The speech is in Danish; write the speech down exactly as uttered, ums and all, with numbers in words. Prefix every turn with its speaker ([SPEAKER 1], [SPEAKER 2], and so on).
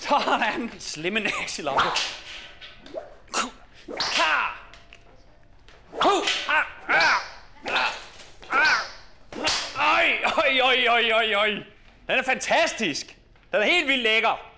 [SPEAKER 1] Sådan. Slimme næselampe. Klar. Oj, oj, oj, oj, oj, oj. Den er fantastisk. Den er helt vildt lækker.